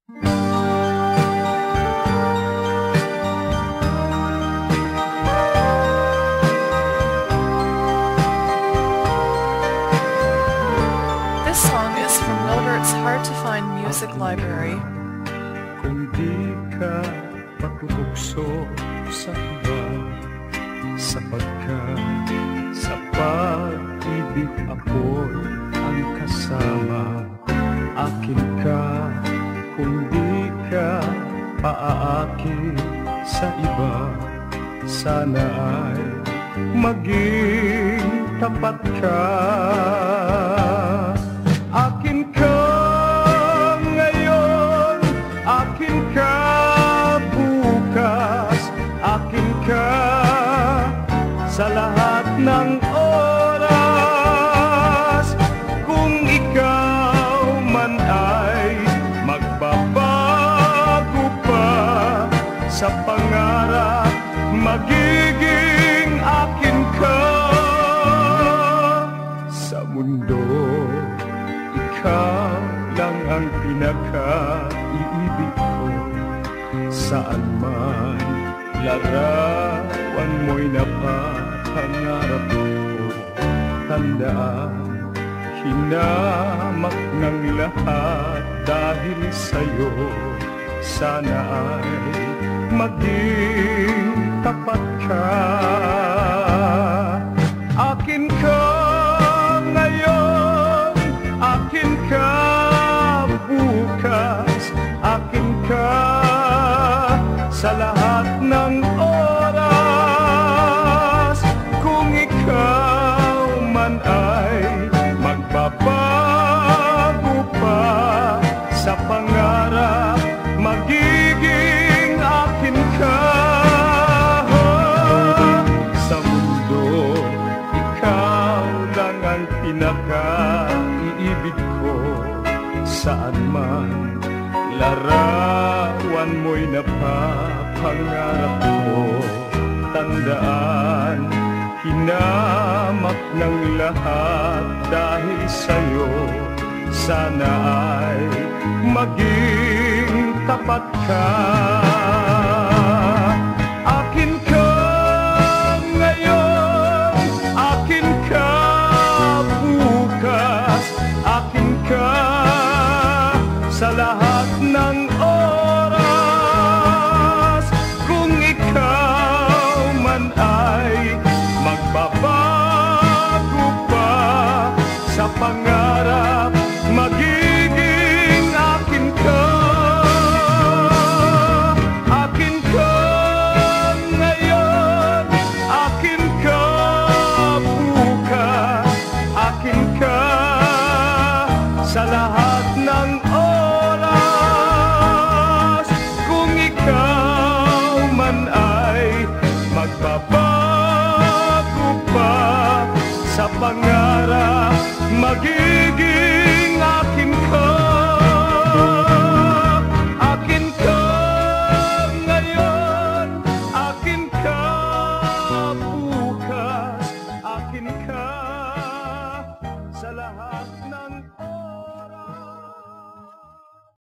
This song is from Milbert's hard-to-find music library. Kung di ka patutukso sa iba, sapagkat sa pag-ibig ako'y ang kasama. Akin ka kung di ka paaakit sa iba, sana ay maging tapat ka. Akin ka ngayon, akin ka bukas, akin ka sa lahat ng oras. Kung ikaw man ay magbabago pa sa pangarap, magiging akin ka. Sa mundo, ikaw lang ang pinaka-iibig ko. Saan man larawan mo'y napapangarap ko. Tandaan, hinamak ng lahat dahil sa'yo. Sana ay maging tapat ka. Akin ka ngayon, akin ka bukas, akin ka sa lahat ng oras. Kung ikaw man ay magbabago pa sa pangarap, magiging akin ka. Sa mundo, ikaw lang ang pinaka-iibig ko. Saan man larawan mo'y napapangarap ko. Tandaan, hinamak ng lahat dahil sa'yo. Sana ay maging tapat ka. Akin ka ngayon, akin ka bukas, akin ka sa lahat ng oras. Kung ikaw man ay magbabago pa sa pangarap, magiging akin ka. Akin ka ngayon, akin ka bukas, akin ka sa lahat ng oras. Kung ikaw man ay magbabago pa sa pangarap, magiging